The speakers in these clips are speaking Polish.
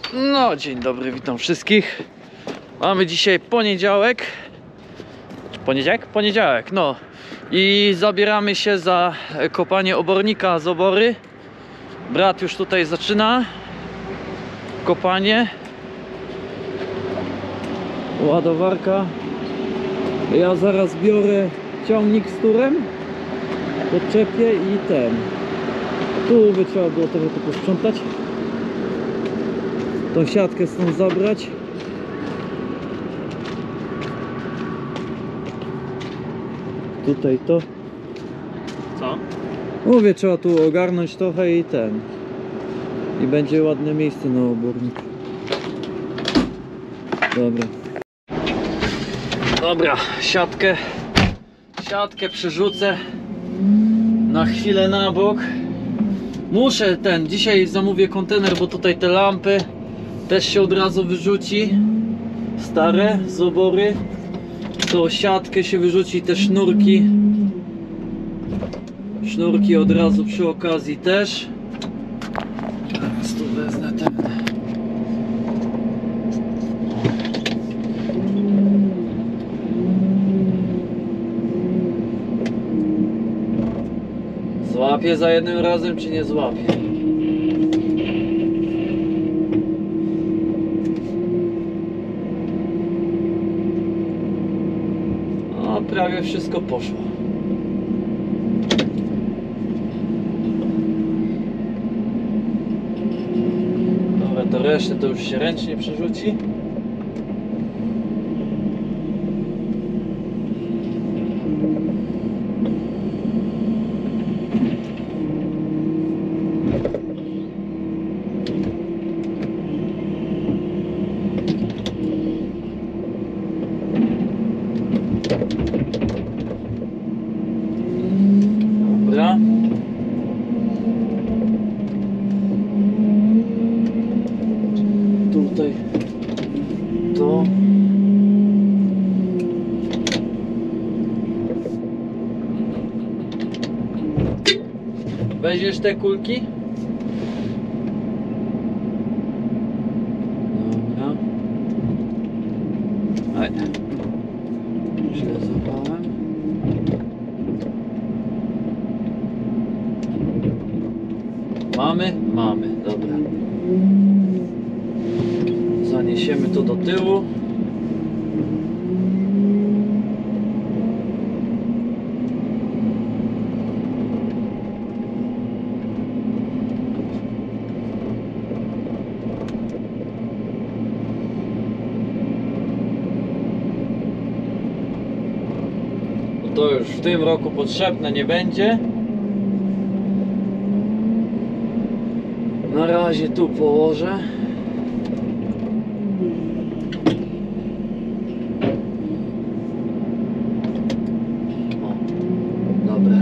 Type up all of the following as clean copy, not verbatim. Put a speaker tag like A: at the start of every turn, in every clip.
A: No, dzień dobry, witam wszystkich. Mamy dzisiaj poniedziałek. Poniedziałek? Poniedziałek, no. I zabieramy się za kopanie obornika z obory. Brat już tutaj zaczyna kopanie. Ładowarka. Ja zaraz biorę ciągnik z turem, podczepię i ten. Tu by trzeba było trochę to posprzątać. Tą siatkę stąd zabrać. Tutaj to.
B: Co?
A: Mówię, trzeba tu ogarnąć trochę i ten. I będzie ładne miejsce na obornik. Dobra. Dobra, siatkę przerzucę na chwilę na bok. Muszę dzisiaj zamówię kontener, bo tutaj te lampy też się od razu wyrzuci. Stare z obory. To siatkę się wyrzuci, te sznurki. Sznurki od razu przy okazji też. Teraz tu wezmę ten. Złapię za jednym razem, czy nie złapię? No, prawie wszystko poszło. Dobra, to resztę to już się ręcznie przerzuci. Dobra. Tutaj to. Weźmiesz te kulki? Dobra. Aj. Źle zapałem. Mamy, dobra. Zaniesiemy to do tyłu. To już w tym roku potrzebne nie będzie. Na razie tu położę. O, dobra.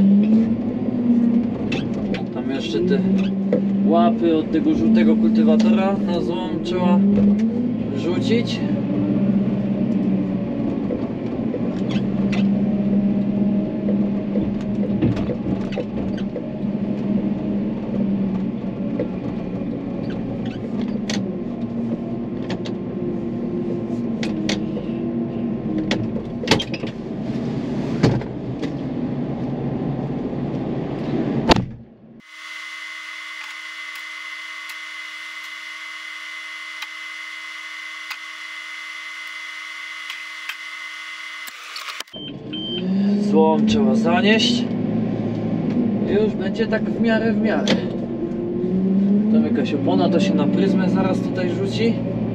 A: Tam jeszcze te łapy od tego żółtego kultywatora na złom trzeba rzucić. Złom trzeba zanieść. Już będzie tak w miarę. Tam jakaś opona, to się na pryzmę zaraz tutaj rzuci.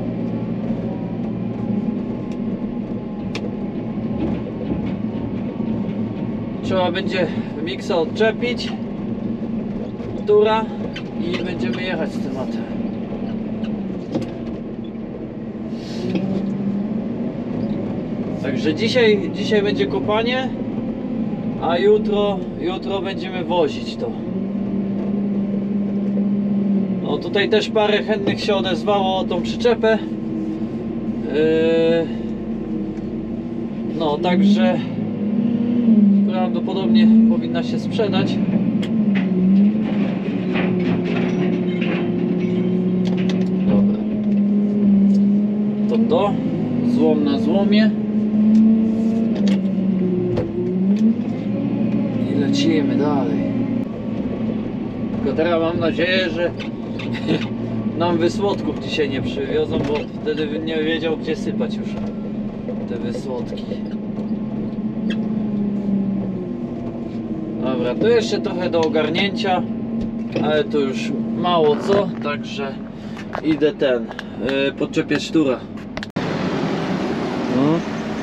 A: Trzeba będzie miksa odczepić, tura i będziemy jechać z tematem. Także dzisiaj będzie kopanie, a jutro będziemy wozić to. No tutaj też parę chętnych się odezwało o tą przyczepę. No także prawdopodobnie powinna się sprzedać. Dobra. to. Złom na złomie. I lecimy dalej. Tylko teraz mam nadzieję, że nam wysłodków dzisiaj nie przywiozą, bo wtedy bym nie wiedział, gdzie sypać już te wysłodki. Dobra, tu jeszcze trochę do ogarnięcia, ale to już mało co, także idę podczepiać tura. No.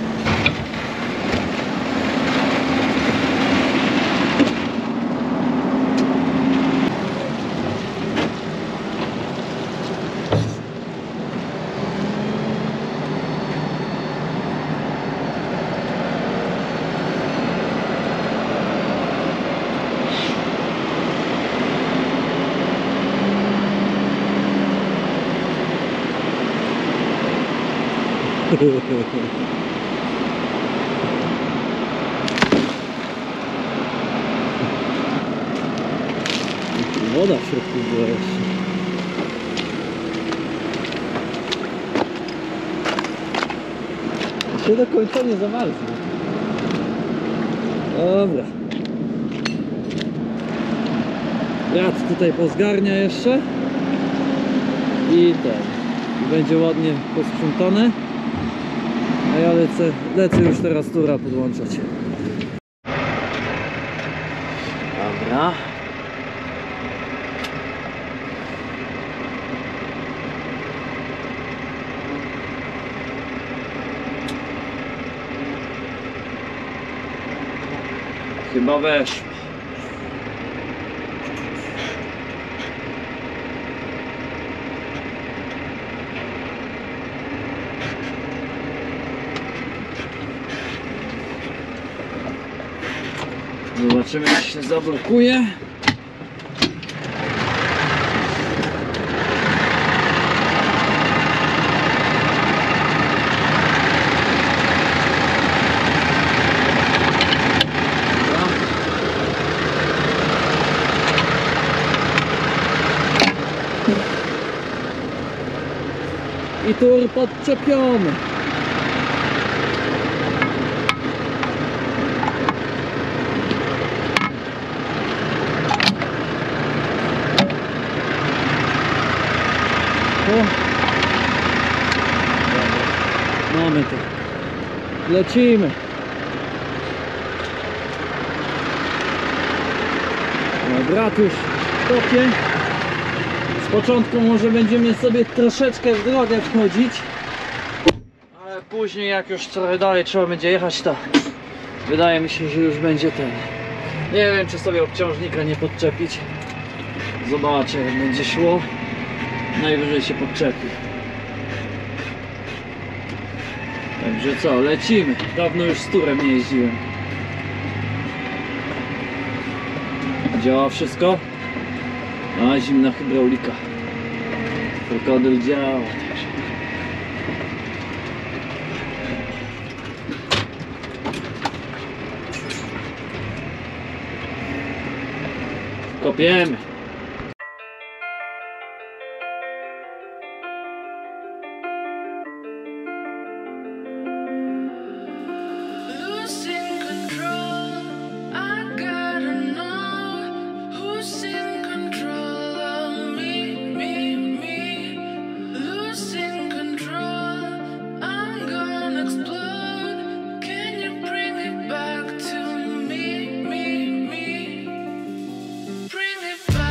A: Woda w środku była jeszcze. Się do końca nie zamarznie. Dobra. Brat tutaj pozgarnia jeszcze. I będzie ładnie posprzątane. A ja lecę już teraz tura podłączać. Dobra. Chyba weszło. Zobaczymy, czy się zablokuje. I tur podczepiony. Mamy to. Lecimy. No, brat już kopie. Z początku może będziemy sobie troszeczkę w drogę wchodzić, ale później jak już trochę dalej trzeba będzie jechać, to wydaje mi się, że już będzie ten. Nie wiem, czy sobie obciążnika nie podczepić. Zobaczę, jak będzie szło. Najwyżej się podczepi. Także co, lecimy. Dawno już z turem nie jeździłem. Działa wszystko? A, zimna hydraulika. Krokodyl działa. Kopiemy.
C: Bring it back.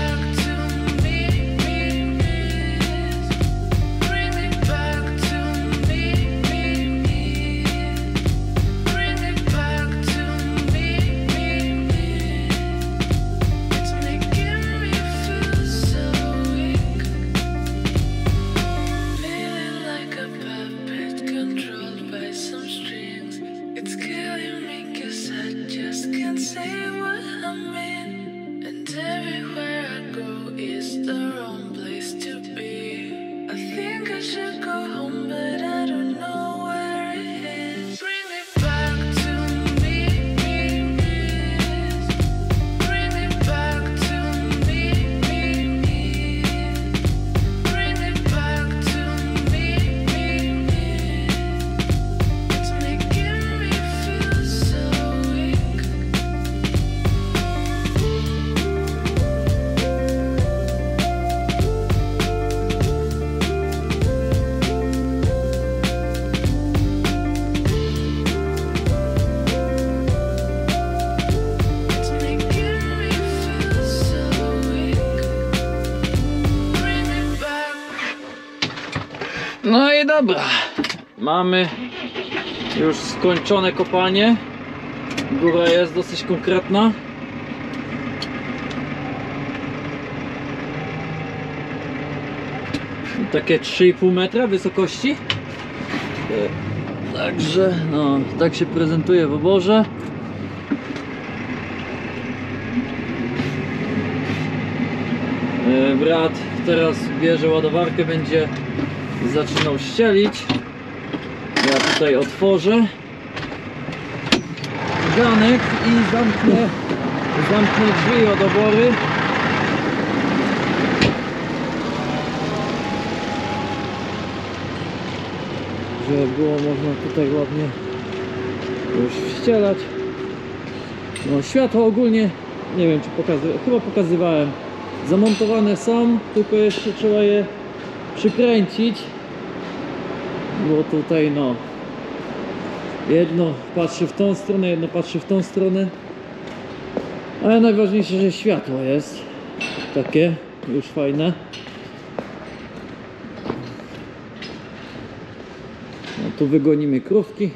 A: No i dobra, mamy już skończone kopanie. Góra jest dosyć konkretna. Takie 3,5 metra wysokości. Także no, tak się prezentuje w oborze. Brat teraz bierze ładowarkę, będzie zaczynał ścielić. Ja tutaj otworzę ganek i zamknę drzwi od obory. Żeby było można tutaj ładnie już wścielać. No, światła ogólnie, nie wiem czy chyba pokazywałem, zamontowane są, tylko jeszcze trzeba je przykręcić, bo tutaj no jedno patrzy w tą stronę, jedno patrzy w tą stronę, ale najważniejsze, że światło jest takie już fajne. No, tu wygonimy krówki.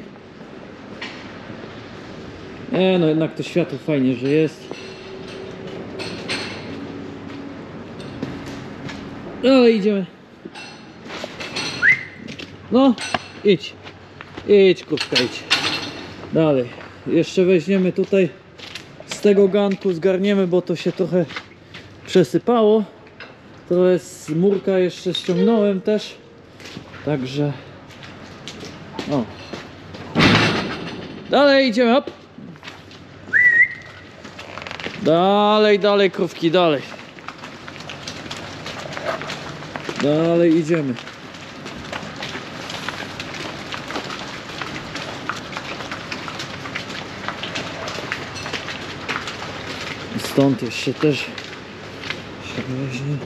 A: No jednak to światło fajnie, że jest. Dalej idziemy. No, idź. Idź, krówka, idź. Dalej. Jeszcze weźmiemy tutaj z tego ganku, zgarniemy, bo to się trochę przesypało. To jest murka, jeszcze ściągnąłem też. Także o. Dalej idziemy, hop. Dalej, krówki, dalej. Dalej idziemy. Stąd jeszcze też się weźmie.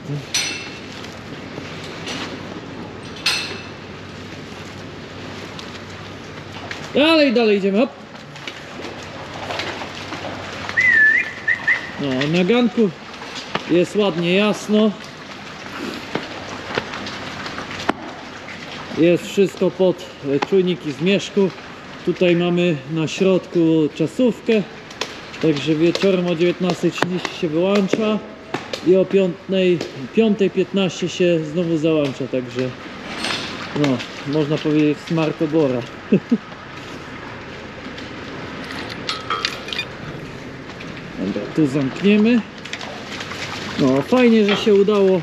A: Dalej idziemy, hop. No, na ganku jest ładnie jasno. Jest wszystko pod czujniki zmierzchu. Tutaj mamy na środku czasówkę. Także wieczorem o 19:30 się wyłącza i o 5:15 się znowu załącza. Także no, można powiedzieć smart obora. Dobra, tu zamkniemy. No fajnie, że się udało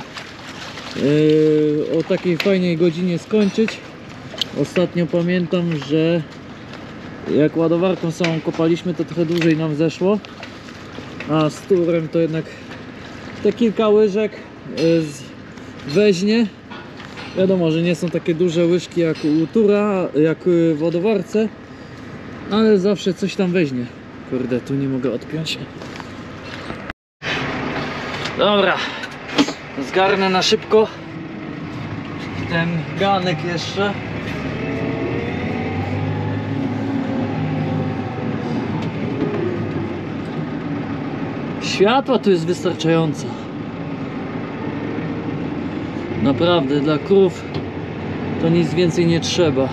A: o takiej fajnej godzinie skończyć. Ostatnio pamiętam, że jak ładowarką samą kopaliśmy, to trochę dłużej nam zeszło, a z turem to jednak te kilka łyżek weźmie. Wiadomo, że nie są takie duże łyżki jak u tura, jak w ładowarce, ale zawsze coś tam weźmie. Kurde, tu nie mogę odpiąć. Dobra, zgarnę na szybko ten ganek jeszcze. Światła tu jest wystarczająco. Naprawdę, dla krów to nic więcej nie trzeba.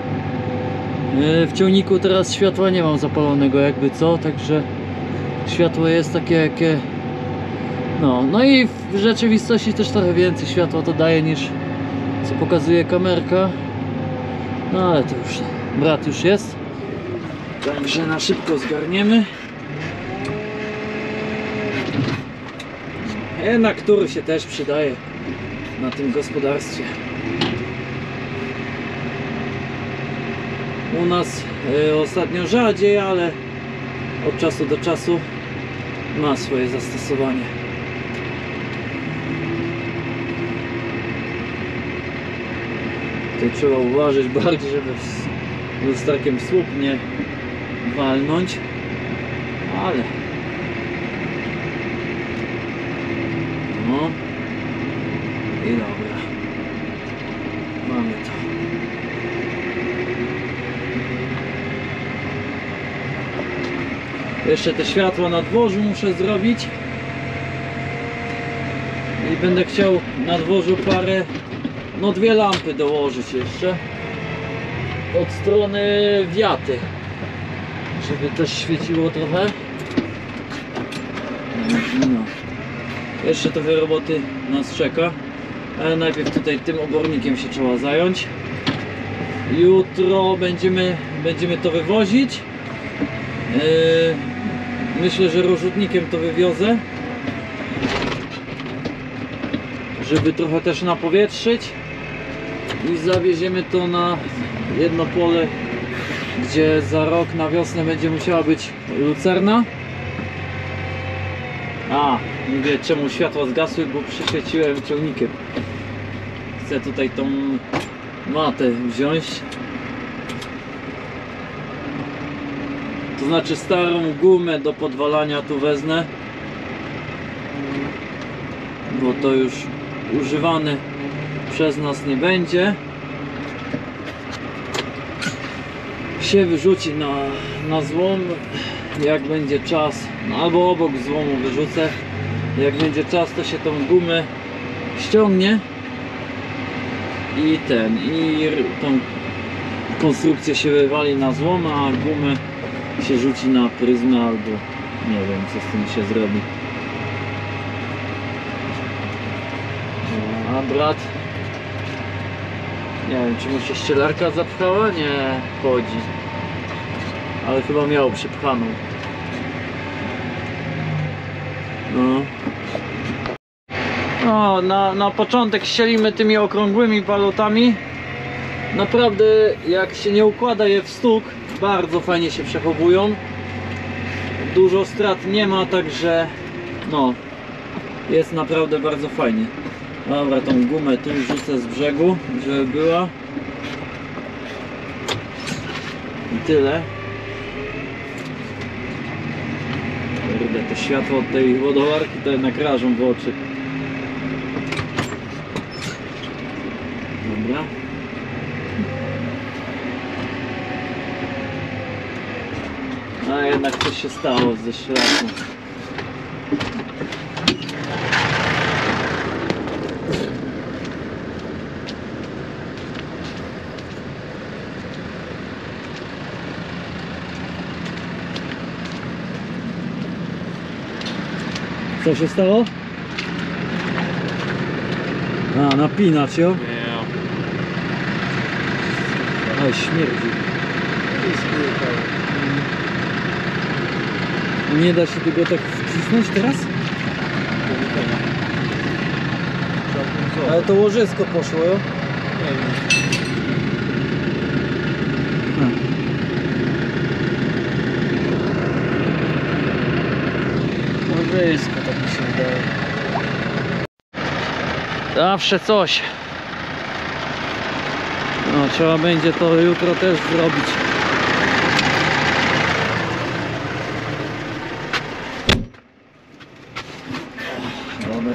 A: W ciągniku teraz światła nie mam zapalonego jakby co, także światło jest takie jakie... No i w rzeczywistości też trochę więcej światła to daje niż co pokazuje kamerka. No ale to już brat już jest. Także na szybko zgarniemy. Na który się też przydaje na tym gospodarstwie. U nas ostatnio rzadziej, ale od czasu do czasu ma swoje zastosowanie. Tutaj trzeba uważać bardziej, żeby lusterkiem w słup nie walnąć, ale no i dobra, mamy to. Jeszcze te światła na dworzu muszę zrobić i będę chciał na dworzu parę no 2 lampy dołożyć jeszcze od strony wiaty, żeby też świeciło trochę. No. Jeszcze trochę roboty nas czeka, ale najpierw tutaj tym obornikiem się trzeba zająć. Jutro będziemy to wywozić. Myślę, że rozrzutnikiem to wywiozę, żeby trochę też napowietrzyć, i zawieziemy to na jedno pole, gdzie za rok na wiosnę będzie musiała być lucerna. A, mówię, czemu światła zgasły, bo przyświeciłem ciągnikiem. Chcę tutaj tą matę wziąć, to znaczy starą gumę do podwalania tu wezmę, bo to już używane przez nas nie będzie. Się wyrzuci na złom, jak będzie czas, no, albo obok złomu wyrzucę. Jak będzie czas, to się tą gumę ściągnie i tą konstrukcję się wywali na złom, a gumę się rzuci na pryzmę, albo nie wiem, co z tym się zrobi. A brat, nie wiem, czy mu się ścielarka zapchała? Nie, chodzi, ale chyba miał przypchaną. No, na początek ścielimy tymi okrągłymi balotami. Naprawdę, jak się nie układa je w stuk, bardzo fajnie się przechowują. Dużo strat nie ma, także no, jest naprawdę bardzo fajnie. Dobra, tą gumę tu rzucę z brzegu, żeby była. I tyle. Kurde, to światło od tej ładowarki to jednak rażą w oczy. Dobra. A jednak coś się stało ze szlaką. Co się stało? A, napinacz ją? Ale śmierdzi. Nie da się tego tak wcisnąć teraz? Ale to łożysko poszło, jo?
B: Nie wiem.
A: Łożysko, tak mi się wydaje. Zawsze coś. No, trzeba będzie to jutro też zrobić. Dobra.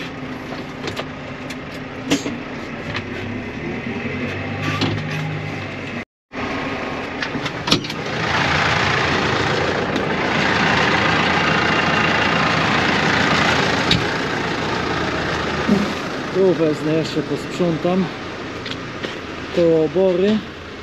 A: Tu wezmę, jeszcze posprzątam koło obory.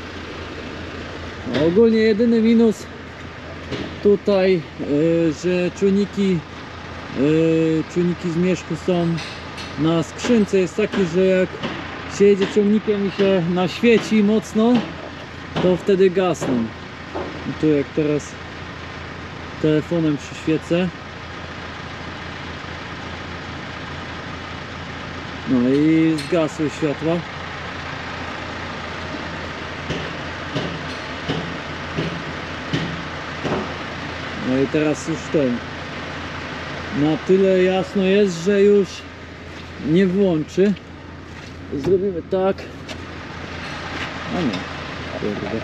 A: Ogólnie jedyny minus tutaj, że czujniki zmierzchu są na skrzynce, jest taki, że jak się jedzie ciągnikiem i się naświeci mocno, to wtedy gasną. I tu jak teraz telefonem przyświecę, no i zgasły światła. No i teraz już na tyle jasno jest, że już nie włączy. Zrobimy tak. A nie, kurde.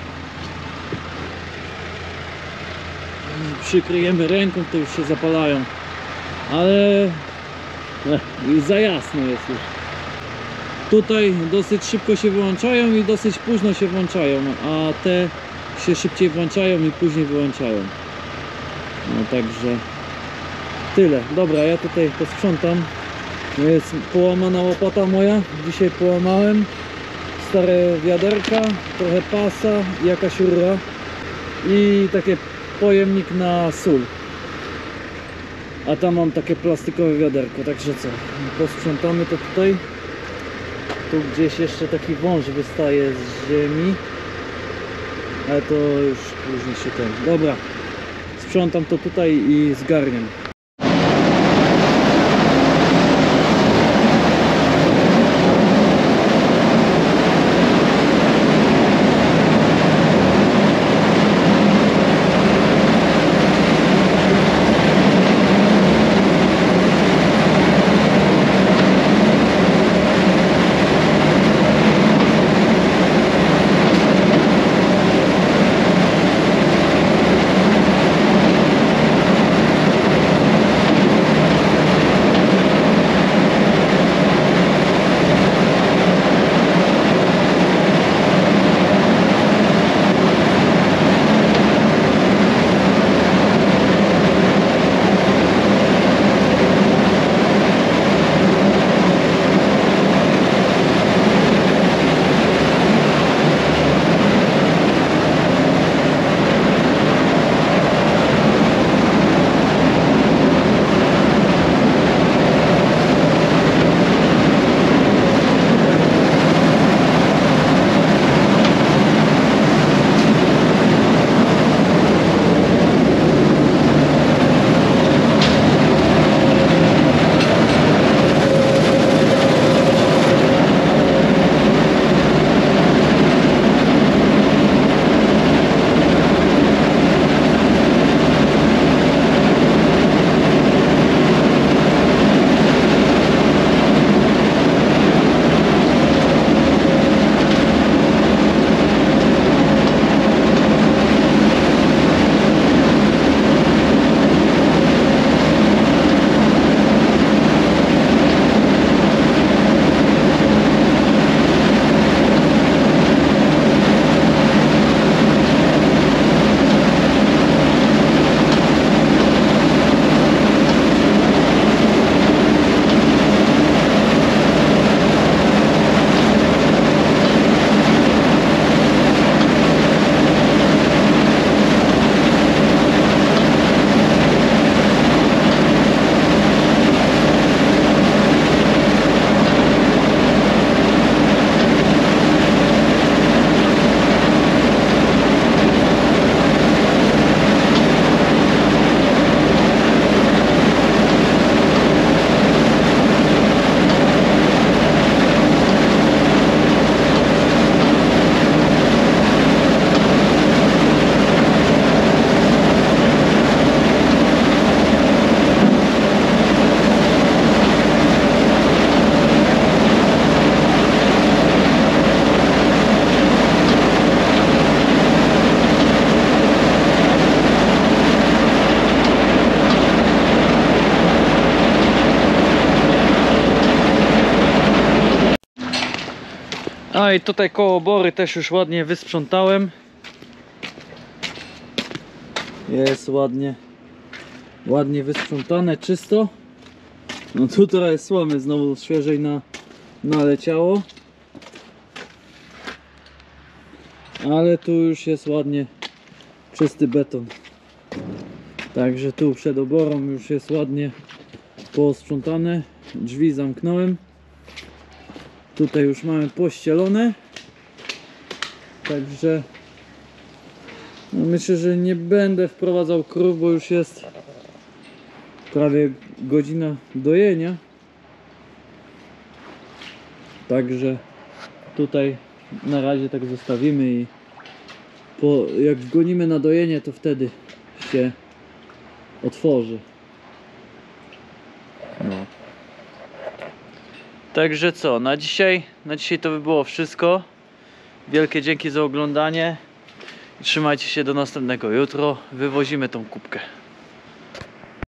A: Przykryjemy ręką, to już się zapalają. Ale za jasno jest już. Tutaj dosyć szybko się wyłączają i dosyć późno się włączają, a te się szybciej włączają i później wyłączają. No także tyle. Dobra, ja tutaj posprzątam Jest połamana łopata moja, dzisiaj połamałem. Stare wiaderka, trochę pasa, jakaś rura i taki pojemnik na sól. A tam mam takie plastikowe wiaderko, także co? Posprzątamy to tutaj. Tu gdzieś jeszcze taki wąż wystaje z ziemi. Ale to już później się ten. Dobra, sprzątam to tutaj i zgarniam. A i tutaj koło bory też już ładnie wysprzątałem. Jest ładnie wysprzątane, czysto. No tu trochę słomy znowu świeżej naleciało. Ale tu już jest ładnie czysty beton. Także tu przed oborą już jest ładnie posprzątane. Drzwi zamknąłem. Tutaj już mamy pościelone. Także no myślę, że nie będę wprowadzał krów, bo już jest prawie godzina dojenia. Także tutaj na razie tak zostawimy i jak wgonimy na dojenie, to wtedy się otworzy. No. Także co, na dzisiaj to by było wszystko. Wielkie dzięki za oglądanie. Trzymajcie się do następnego. Jutro wywozimy tą kubkę.